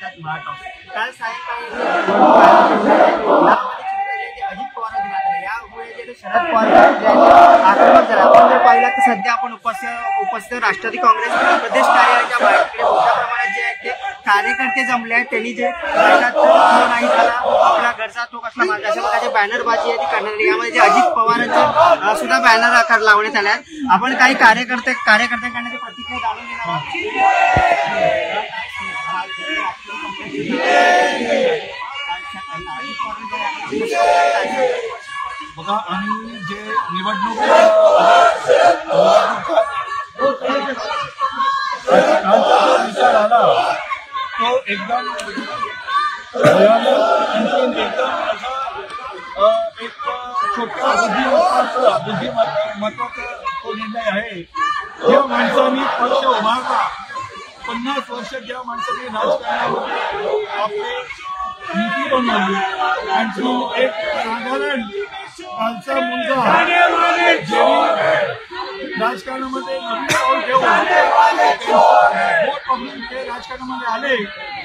अर्थात महाटॉप काल सायंकाळी अजित पवार यामुळे शरद पवार आक्रमक झाला। आपण जर पाहिलं तर सध्या आपण उपस्थित राष्ट्रवादी काँग्रेस प्रदेश कार्यालयाच्या बाहेर मोठ्या प्रमाणात जे आहेत ते कार्यकर्ते जमले आहेत। त्यांनी जे नाही झाला आपला घरचा तो कसला माझा अशा प्रकारचे बॅनरबाजी आहे ती करण्यात आली। यामध्ये जे अजित पवारांचा सुद्धा बॅनर आकार लावण्यात आले आहेत। आपण काही कार्यकर्त्यांकडून ते प्रतिक्रिया जाणून घेणार आहोत। बघा आम्ही जे निवडणूक विचार आला तो एकदम एक छोटा बुद्धिमत्वाचा तो निर्णय आहे। ज्या माणसांनी पक्ष उभारला 50 वर्ष ज्या माणसांनी राजकारणामध्ये आपले नीती बनवली आणि एक साधारण कालचा मुलगा राजकारणामध्ये नवीन पाऊल घेऊन ते राजकारणामध्ये आले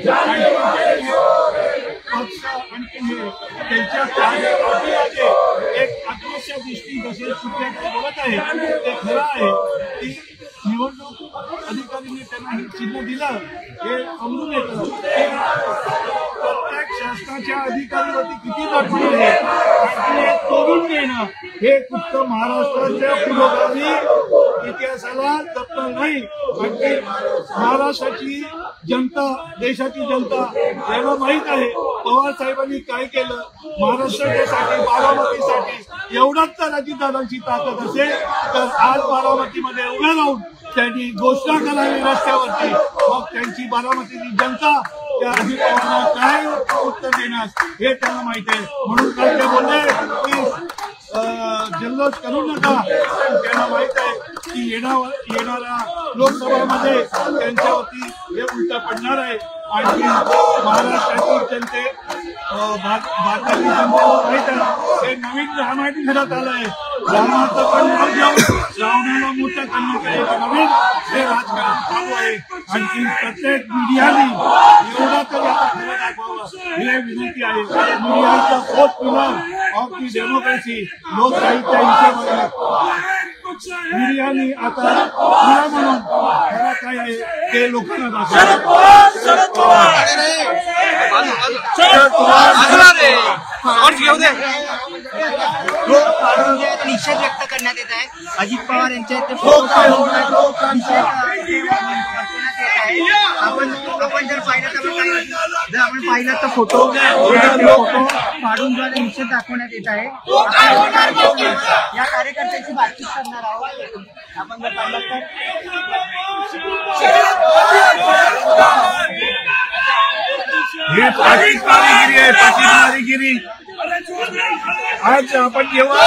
पक्ष आणखी त्यांच्या कार्यकर्त्यांचे एक आत्महत्या दृष्टी जसे सुप्रियाताई बोलत आहे ते खरं आहे की निवडणूक अधिकाऱ्यांनी त्यांना हे चिन्ह दिलं हे समजून येतं प्रत्येक शासनाच्या अधिकाऱ्यांवरती किती जबाबदारी आहे आणि तोडून देणं हे फक्त महाराष्ट्राच्या पुरोगामी इतिहासाला जपणार नाही। आणखी महाराष्ट्राची जनता देशाची जनता याला माहीत आहे पवार साहेबांनी काय केलं महाराष्ट्रासाठी बारामतीसाठी। एवढाच तर अजितदादांची ताकद असेल तर आज बारामतीमध्ये उभ्या राहून त्यांनी घोषणा करावी रस्त्यावरती मग त्यांची बारामतीची जनता त्या अजित पवारांना काय उत्तर देणार हे त्यांना माहित आहे। म्हणून काल ते बोलले की जल्लोष करू नका त्यांना माहित आहे की येणाऱ्या लोकसभामध्ये त्यांच्यावरती हे उलट पडणार आहे। आणि महाराष्ट्रातील जनते भारतातील जनतेला माहित आहे हे नवीन रामायण घरात आलं आहे। रामाचं पण नाव घेऊन रावणाला मोठं करण्याचं नवीन हे राजकारण चालू आहे। आणखी प्रत्येक मीडियाने एवढा तर आता खरं दाखवावं हे विनंती आहे। मीडियाचा fourth pillar of the democracy लोकशाहीच्या हिशोबाने मीडियाने आता पुरा म्हणून खरं काय आहे ते लोकांना निषेध व्यक्त करण्यात येत आहे। अजित पवार यांच्या इथे आपण जर पाहिलं तर फोटो फाडून जो निषेध दाखवण्यात येत आहे। या कार्यकर्त्यांची बातचीत करणार आहोत। आपण जर पाहिलं तर हे पाकिस्तानीगिरी आहे पाकिस्तानीगिरी। आज आपण जेव्हा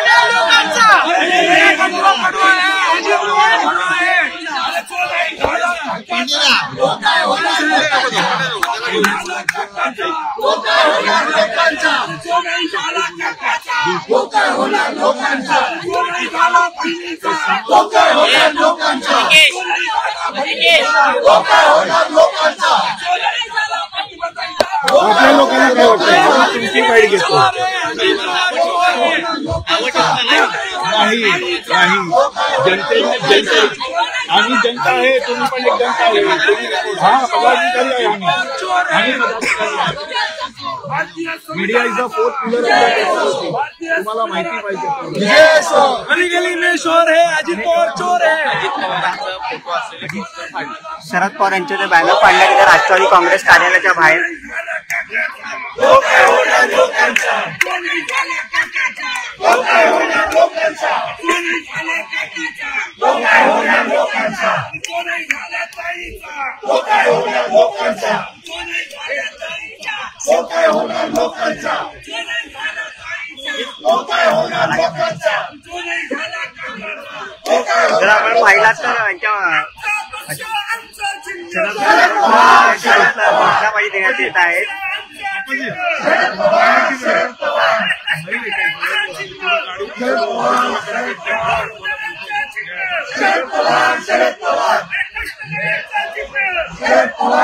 आपल्या लोकांना काय वाटतं तुमची फाईट घेतो नाही जनते आम्ही जनता आहे तुम्ही पण एक जनता आहे। हा पदाधिकारी आहे आम्ही media is the fourth pillar तुम्हाला माहिती पाहिजे। गली गली में शोर है अजित पवार चोर है। शरद पवार यांचे ते बॅनर पाडले गेले राष्ट्रवादी काँग्रेस कार्यालयाच्या बाहेर। जर आपण पाहिला तर घोषणाबाजी देण्यात येत आहेत। शरद पवार